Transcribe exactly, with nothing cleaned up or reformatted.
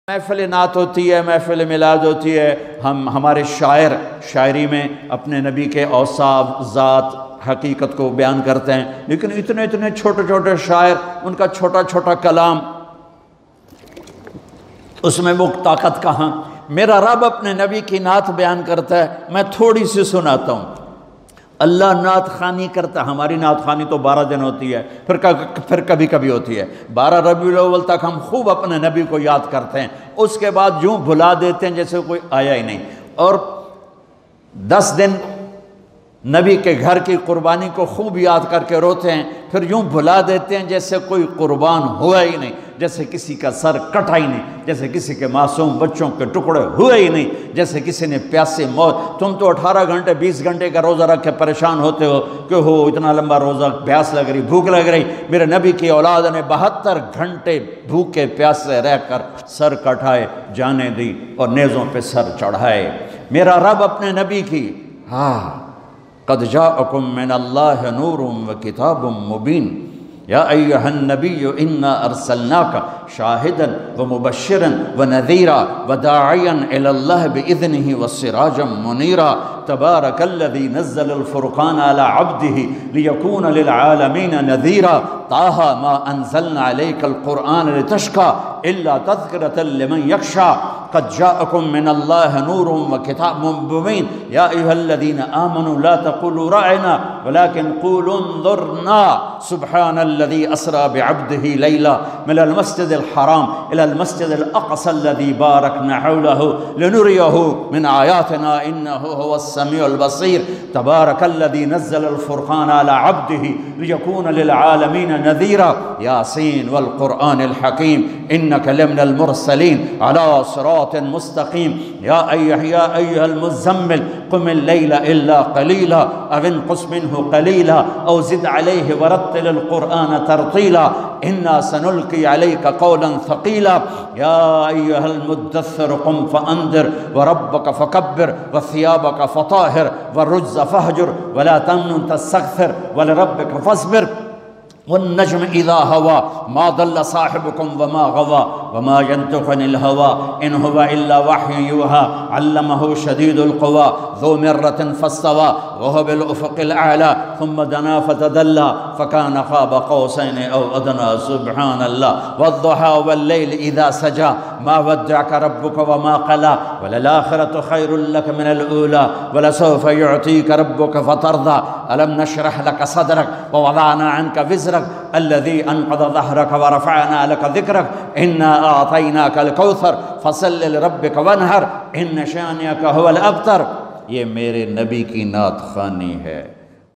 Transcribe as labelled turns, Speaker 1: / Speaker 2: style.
Speaker 1: محفل نعت ہوتی ہے، محفل میلاد ہوتی ہے، ہم ہمارے شاعر شاعری میں اپنے نبی کے اوصاف، ذات، حقیقت کو بیان کرتے ہیں، لیکن اتنے اتنے چھوٹے چھوٹے شاعر، ان کا چھوٹا چھوٹا کلام، اس میں وہ طاقت کہاں؟ میرا رب اپنے نبی کی نعت بیان کرتا ہے، میں تھوڑی سی سناتا ہوں۔ اللہ نعت خوانی کرتا ہے، ہماری نعت خوانی تو بارہ دن ہوتی ہے، پھر پھر کبھی کبھی ہوتی ہے، بارہ ربیع الاول تک ہم خوب اپنے نبی کو یاد کرتے ہیں، اس کے بعد یوں بھلا دیتے ہیں جیسے کوئی آیا ہی نہیں، اور دس دن نبی کے گھر کی قربانی کو خوب یاد کر کے روتے ہیں، پھر یوں بھلا دیتے ہیں جیسے کوئی قربان ہوا ہی نہیں، جیسے کسی کا سر کٹا ہی نہیں، جیسے کسی کے معصوم بچوں کے ٹکڑے ہوئے ہی نہیں، جیسے کسی نے پیاسے موت۔ تم تو اٹھارہ گھنٹے بیس گھنٹے کا روزہ رکھ کے پریشان ہوتے ہو کہ ہو اتنا لمبا روزہ، پیاس لگ رہی، بھوک لگ رہی۔ میرے نبی کی اولاد نے بہتر گھنٹے بھوکے پیاسے رہ کر سر کٹائے، جانیں دی اور نیزوں پہ سر چڑھائے۔ میرا رب اپنے نبی کی ہاں قد جاءکم من اللہ نور وکتاب مبین یا ایہا النبی انا ارسلناک شاہدا ومبشرا ونذیرا وداعیا الی اللہ باذنہ وسراجا منیرا تبارک الذی نزل الفرقان علی عبدہ لیکون للعالمین نذیرا طٰہ ما انزلنا علیک القرآن لتشقى الا تذکرۃ لمن یخشی قد جاءکم من اللہ نور وکتاب مبین یا ایہا الذین آمنوا لا تقولوا رعنا ولكن قولوا انظرنا سبحان الذي أسرى بعبده ليلا من المسجد الحرام إلى المسجد الأقصى الذي باركنا حوله لنريه من آياتنا إنه هو السميع البصير تبارك الذي نزل الفرقان على عبده ليكون للعالمين نذيرا ياسين والقرآن الحكيم إنك لمن المرسلين على صراط مستقيم يا أيها يا أيها المزمل قم الليل إلا قليلا أو انقص منه قليلا أو زد عليه ورتل القرآن ترتيلا إنا سنلقي عليك قولا ثقيلا يا أيها المدثر قم فأنذر وربك فكبر وثيابك فطاهر والرجز فاهجر ولا تمنن تستكثر ولربك فاصبر والنجم إذا هوى ما ضل صاحبكم وما غوى وما ينطق عن الهوى إن هو إلا وحي يوحى علمه شديد القوى ذو مرة فاستوى وهو بالأفق الأعلى ثم دنا فتدلى فكان قاب قوسين أو أدنى سبحان الله والضحى والليل إذا سجى ما ودعك ربك وما قلى وللآخرة خير لك من الأولى ولسوف يعطيك ربك فترضى ألم نشرح لك صدرك ووضعنا عنك وزرك الذي أنقض ظهرك ورفعنا لك ذكرك إنا أعطيناك الكوثر فصل لربك وانحر إن شانئك هو الأبتر۔ یہ میرے نبی کی نعت خوانی ہے۔